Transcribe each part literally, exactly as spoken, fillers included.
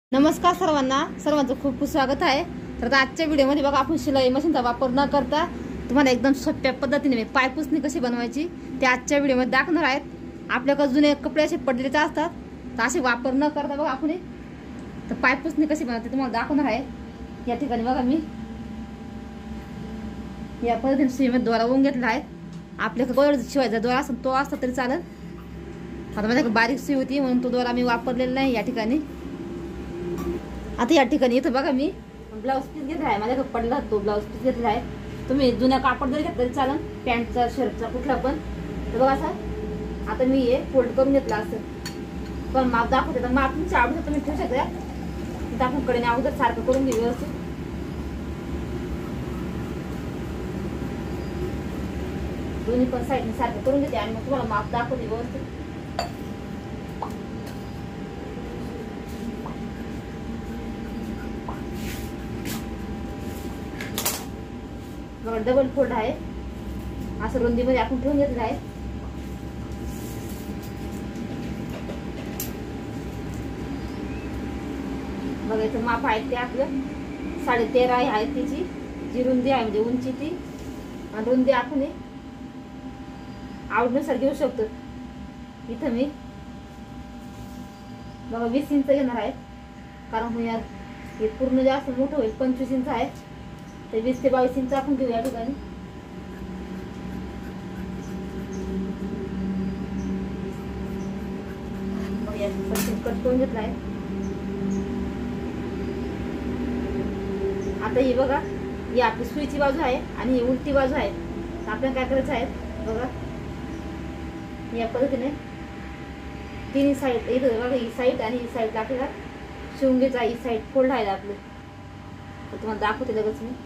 नमस्कार सर्वांना सर्वांचं खूप खूप स्वागत आहे। तर आजच्या व्हिडिओमध्ये बघा आपण शिलाई मशीनचा वापर न करता तुम्हाला एकदम सोप्या पद्धतीने पायपुसणी कशी बनवायची ते आजच्या व्हिडिओमध्ये दाखवणार आहेत। आपल्याकडे जुने कपडे असे पडलेले असतात तर असे वापर न करता बघा आपण तर पायपुसणी कशी बनवते तुम्हाला दाखवणार आहे। या ठिकाणी बघा मी या पद्धतीने सुईमध्ये दोरा ओवून घेतला आहे। आपल्याकडे गोळ शिवायचा दोरा असेल तो असता तरी चालेल। आता माझ्याकडे बारीक सुई होती म्हणून तो दोरा मी वापरलेला नाही या ठिकाणी। आता या ठिकाणी इथं बघा मी ब्लाउज पीस घेतला आहे, माझ्याकडे पडला तो ब्लाउज पीस घेतला आहे। तुम्ही जुन्या कापड जरी घेतलं तरी चालेल, पॅन्टचा शर्टचा कुठला पण। तर बघा असं आता मी हे फोल्ड करून घेतला असं पण माप दाखवते तर माप तुमच्या आवडीचं तुम्ही ठेवू शकता। तिथं आपण कडेने अगोदर सारखं करून घेऊ व्यवस्थित। दोन्ही पण साईडने सारखं करून घेते आणि मग तुम्हाला माप दाखवते व्यवस्थित। बघा डबल फोल्ड आहे, असं रुंदीमध्ये आपण ठेवून घेतलं आहे। बघा इथं माप आहे ते आपलं साडे तेरा आहे त्याची जी रुंदी आहे, म्हणजे उंची ती आणि रुंदी आपण आवडीनुसार घेऊ शकतो। इथं मी बघा वीस इंच घेणार आहे, कारण यार हे पूर्ण जास्त मोठं होईल। पंचवीस इंच आहे ते वीस ते बावीस इंच आपण घेऊ या ठिकाणी। कट करून घेतला आहे। आता ही बघा ही आपली सुईची बाजू आहे आणि ही उलटी बाजू आहे। तर आपल्याला काय करायचं आहे बघा या पद्धतीने तिन्ही साईड इथं बघा ही साईड आणि ही साईड आपल्याला शिवून घ्यायचं आहे। ही साईड फोल्ड आहे आपलं, तर तुम्हाला दाखवते लगेच मी।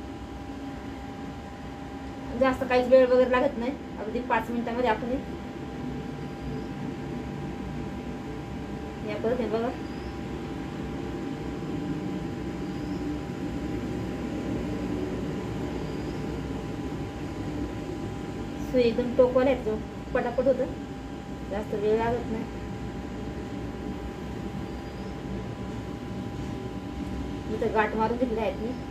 जास्त काहीच वेळ वगैरे लागत नाही, अगदी पाच मिनिटांमध्ये आपण या पद्धतीने बघा सुई एकदम टोकवाला येतो, पटापट होतं, जास्त वेळ लागत नाही। इथं गाठ मारून घेतले आहेत मी।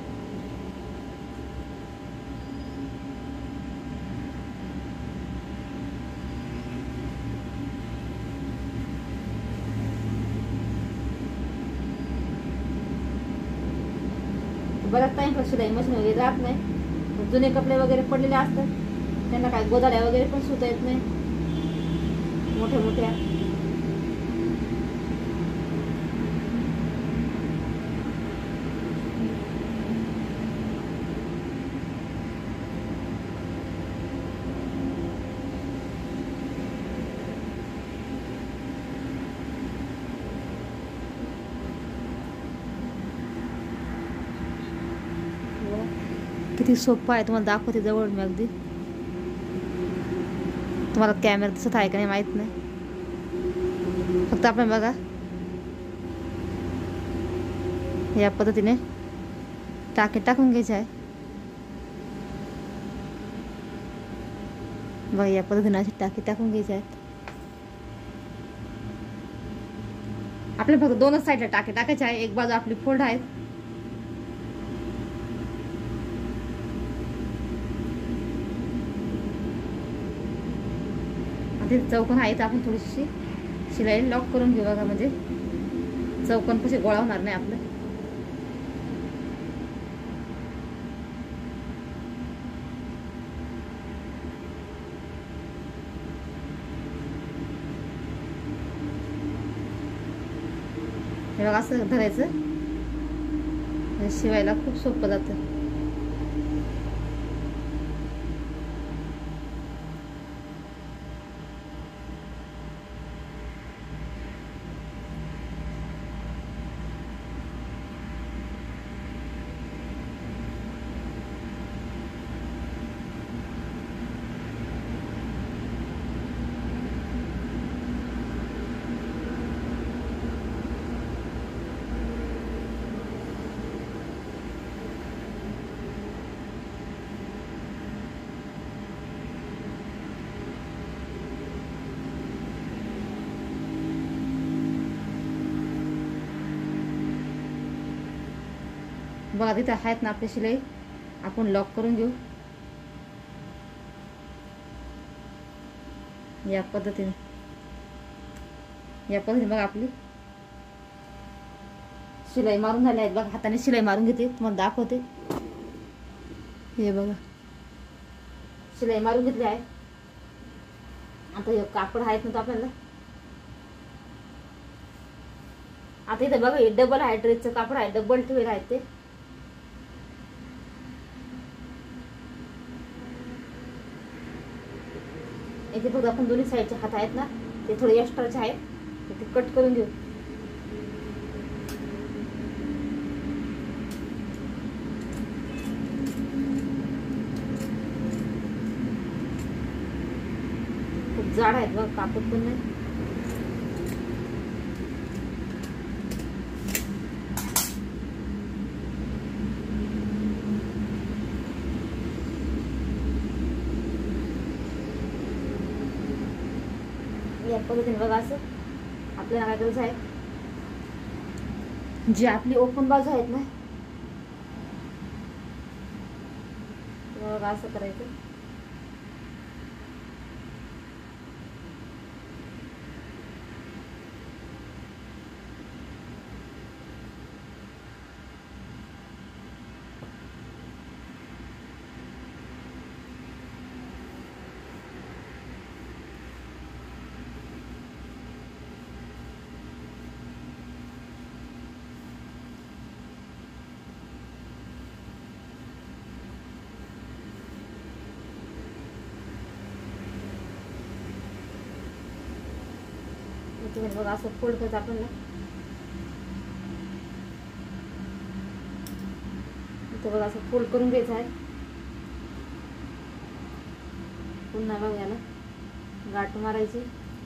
बराच टाइम पण शिलाई मशीन वगैरे जात नाही। जुने कपडे वगैरे पडलेले असतात त्यांना काय गोदाड्या वगैरे पण सुता येत नाही मोठ्या मोठ्या। किती सोपं आहे तुम्हाला दाखवते जवळ मी अगदी। तुम्हाला कॅमेरा दिसत आहे का नाही माहित नाही, फक्त आपण बघा या पद्धतीने टाके टाकून घ्यायचे आहे। बघा या पद्धतीने असे टाके टाकून घ्यायचे आहेत। आपल्याला फक्त दोनच साईडला टाके टाकायचे आहे, एक बाजू आपली फोल्ड आहे। चौकोन आहे तर आपण थोडीशी शिलाई लॉक करून घेऊ बघा, म्हणजे चौकोन कसे गोळा होणार नाही आपलं। हे बघा असं धरायचं, शिवायला खूप सोपं जातं। बघा तिथे आहेत ना आपली शिलाई, आपण लॉक करून घेऊ या पद्धतीने. या पद्धतीने बघा आपली शिलाई मारून झाली आहे. बघा हाताने शिलाई मारून घेते, तुम्हाला दाखवते. हे बघा शिलाई मारून घेतली आहे. आता हे कापड आहेत ना, तो आपल्याला आता इथे बघा हे डबल आहे, ड्रेसचं कापड आहे, डबल ठेवलेलं आहे ते. इथे फक्त आपण दोन्ही साईडचे हात आहेत ना, ते थोडे एक्स्ट्राचे आहेत, ते कट करून घेऊ. खूप जाड आहेत बघ, कापड पण नाही. या पद्धतीने बघा असं आपल्याला काय करायचं आहे, जी आपली ओपन बाजू आहेत ना, बघा असं करायचं. बघा असं फोल्ड करायचं आपल्याला. इथं बघा असं फोल्ड करून घ्यायचं आहे. पुन्हा बघा याला गाठ मारायची.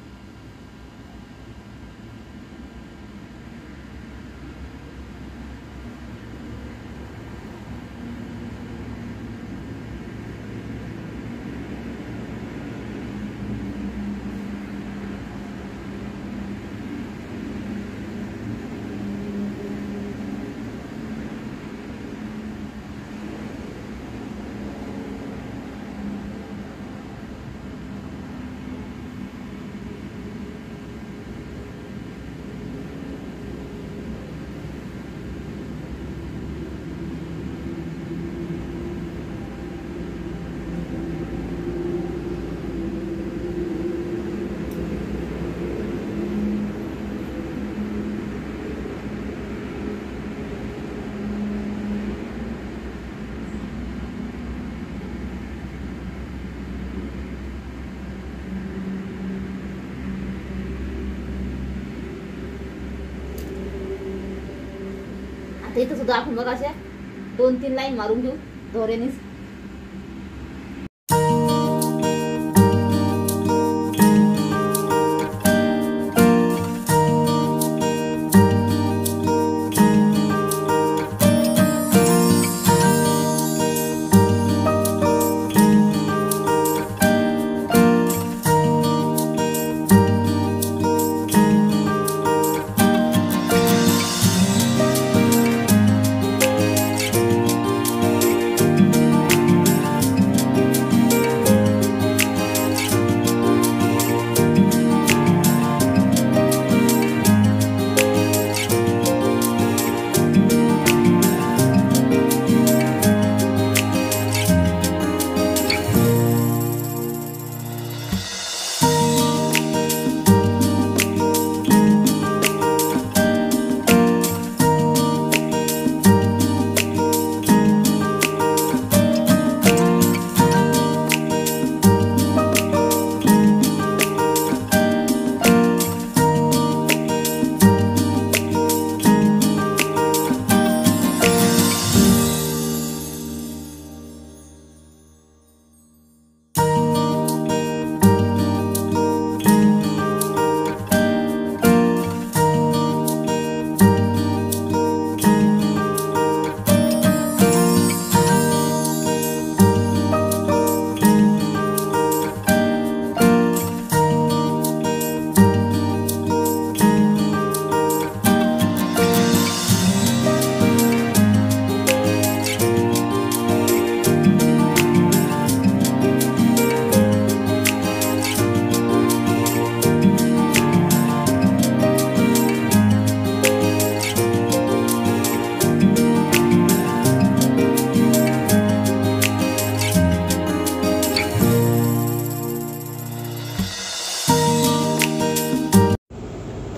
आता इथं सुद्धा आपण बघा अशा दोन तीन लाईन मारून घेऊ दोऱ्यानेच.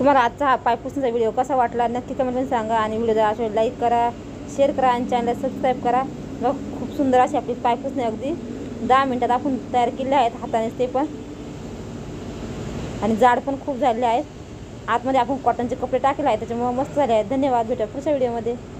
तुम्हाला आजचा हा पायपुसणीचा व्हिडिओ कसा वाटला नक्की कमेंटमध्ये सांगा. आणि व्हिडिओ जर असेल लाईक करा, शेअर करा आणि चॅनलला सबस्क्राईब करा. बघ खूप सुंदर अशी आपली पायपुसणी अगदी दहा मिनटात आपण तयार केले आहेत हातानेच ते पण. आणि जाड पण खूप झालेले आहेत. आतमध्ये आपण कॉटनचे कपडे टाकले आहेत त्याच्यामुळे मस्त झाले आहेत. धन्यवाद. भेटा पुढच्या व्हिडिओमध्ये.